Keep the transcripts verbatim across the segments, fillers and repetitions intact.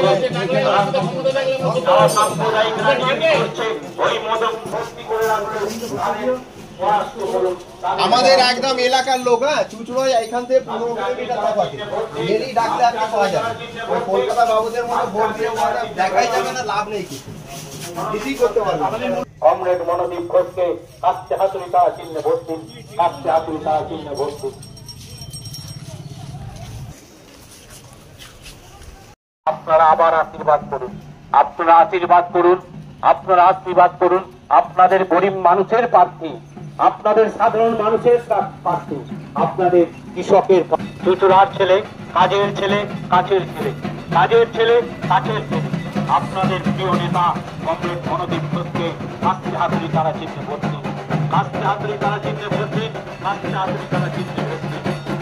সাম্প্রদায়িক রাজনীতি করছে ওই মদক ভর্তি করে রাখছে। আমাদের একদম এলাকার লোক, হ্যাঁ, চুচুড়ায় এখান থেকে পনেরো কিলোমিটার তফাতে ডেলি ডাকলে আপনি পাওয়া যাবে। ওই কলকাতা বাবুদের মতো ভোট দিয়ে দেখাই যাবে না, লাভ নেই কিছু, কিছুই করতে পারবে। কমরেড মনোদীপ ঘোষকে কাছে হাতুড়ি তারা চিহ্নে ভোট দিন, কাছে হাতুড়ি তারা চিহ্নে ভোট দিন। আপনারা আবার আশীর্বাদ করুন, আপনারা আশীর্বাদ করুন, আপনারা আশীর্বাদ করুন। আপনাদের গরিব মানুষের প্রার্থী, আপনাদের সাধারণ মানুষের প্রার্থী, আপনাদের কৃষকের চুচুড়ার ছেলে, কাজের ছেলে, কাছের ছেলে, কাজের ছেলে, কাছের ছেলে, আপনাদের প্রিয় নেতা কমরেড মনোদীপ ঘোষকে কাছে হাতুড়ি তারা চিহ্নে ভোট দিন, কাছে হাতুড়ি তারা চিহ্নে ভোট দিন, কাছে হাতুড়ি তারা চিহ্নে ভোট দিন।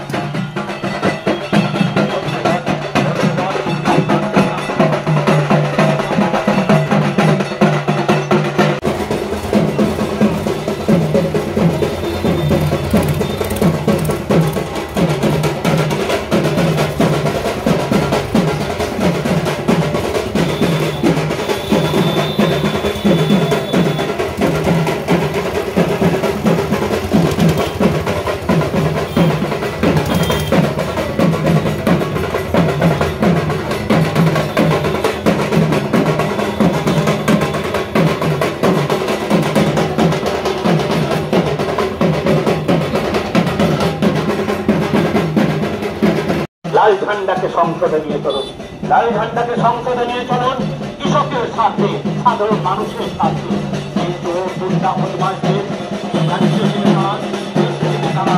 লাল ঝান্ডাকে সংসদে নিয়ে চলুন, লাল ঝান্ডাকে সংসদে নিয়ে চলুন, কৃষকের সাথে, সাধারণ মানুষের সাথে। কিন্তু দুর্গা পরিবারদের রাজ্য থেকে তারা তারা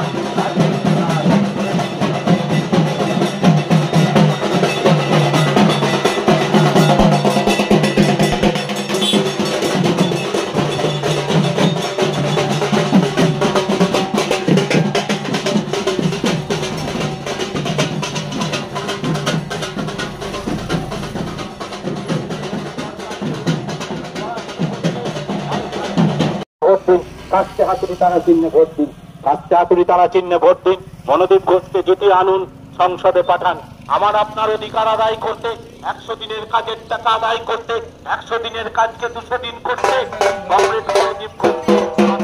কাছে হাতুড়ি তারা চিহ্নে ভোট দিন, কাছে হাতুড়ি তারা চিহ্নে ভোট দিন। মনোদীপ ঘোষকে জিতিয়ে আনুন, সংসদে পাঠান। আমার আপনার অধিকার আদায় করতে, একশো দিনের কাজের টাকা আদায় করতে, একশো দিনের কাজকে দুশো দিন করতে কমরেড মনোদীপ ঘোষকে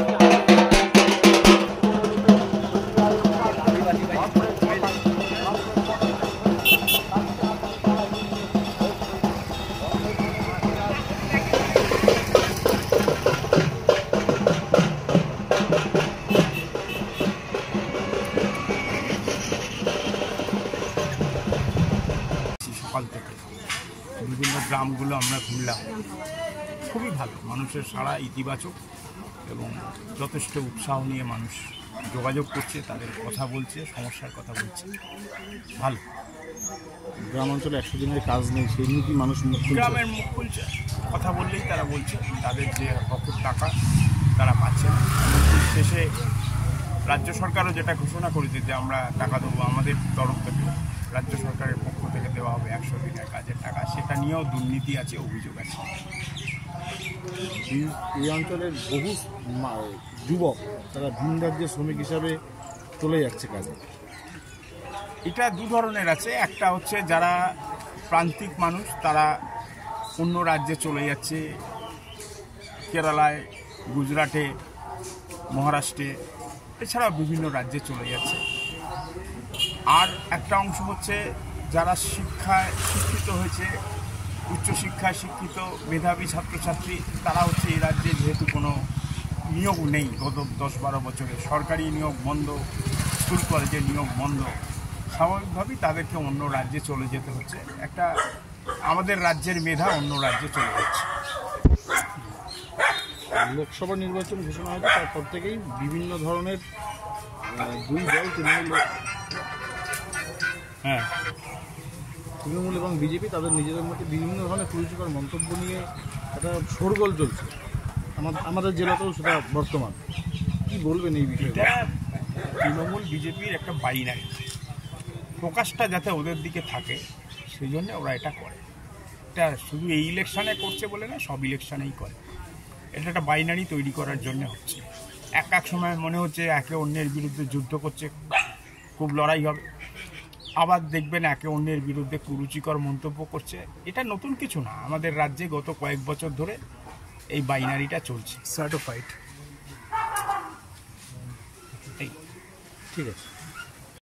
সকাল থেকে বিভিন্ন গ্রামগুলো আমরা ঘুরলাম, খুবই ভালো, মানুষের সাড়া ইতিবাচক এবং যথেষ্ট উৎসাহ নিয়ে মানুষ যোগাযোগ করছে, তাদের কথা বলছে, সমস্যার কথা বলছে, ভালো। গ্রাম অঞ্চলে একশো দিনের কাজ নেই, সেই নিয়ে কি মানুষ মুখ খুলছে? গ্রামের মুখ খুলছে, কথা বললেই তারা বলছে তাদের যে হকের টাকা তারা পাচ্ছে না। শেষে রাজ্য সরকারও যেটা ঘোষণা করেছে যে আমরা টাকা দেবো, আমাদের তরফ থেকে রাজ্য সরকারের পক্ষ থেকে দেওয়া হবে একশো দিনের কাজের টাকা, সেটা নিয়েও দুর্নীতি আছে, অভিযোগ আছে। এই অঞ্চলের বহু যুবক তারা ভিন রাজ্যের শ্রমিক হিসাবে চলে যাচ্ছে কাজে। এটা দু ধরনের আছে, একটা হচ্ছে যারা প্রান্তিক মানুষ তারা অন্য রাজ্যে চলে যাচ্ছে, কেরালায়, গুজরাটে, মহারাষ্ট্রে, এছাড়াও বিভিন্ন রাজ্যে চলে যাচ্ছে। আর একটা অংশ হচ্ছে যারা শিক্ষায় শিক্ষিত হয়েছে, উচ্চশিক্ষায় শিক্ষিত মেধাবী ছাত্রছাত্রী, তারা হচ্ছে এই রাজ্যে যেহেতু কোনো নিয়োগ নেই, গত দশ বারো বছরে সরকারি নিয়োগ বন্ধ, স্কুল কলেজের নিয়োগ বন্ধ, স্বাভাবিকভাবেই তাদেরকে অন্য রাজ্যে চলে যেতে হচ্ছে। একটা আমাদের রাজ্যের মেধা অন্য রাজ্যে চলে যাচ্ছে। লোকসভা নির্বাচন ঘোষণা হয়েছে, তারপর থেকেই বিভিন্ন ধরনের দুই দল তৃণমূল হ্যাঁ তৃণমূল এবং বিজেপি তাদের নিজেদের মধ্যে বিভিন্ন ধরনের কুরুচিকর মন্তব্য নিয়ে একটা শোরগোল চলছে আমাদের জেলাতেও, সেটা বর্তমান। কি বলবেন এই বিষয়ে? তৃণমূল বিজেপির একটা বাইনারি, প্রকাশটা যাতে ওদের দিকে থাকে সেই জন্য ওরা এটা করে। এটা শুধু এই ইলেকশানে করছে বলে না, সব ইলেকশানেই করে। এটা একটা বাইনারি তৈরি করার জন্য হচ্ছে। এক এক সময় মনে হচ্ছে একে অন্যের বিরুদ্ধে যুদ্ধ করছে, খুব লড়াই হবে, আবার দেখবেন একে অন্যের বিরুদ্ধে কুরুচিকর মন্তব্য করছে। এটা নতুন কিছু না, আমাদের রাজ্যে গত কয়েক বছর ধরে এই বাইনারিটা চলছে। সার্টিফাইড। এই ঠিক আছে।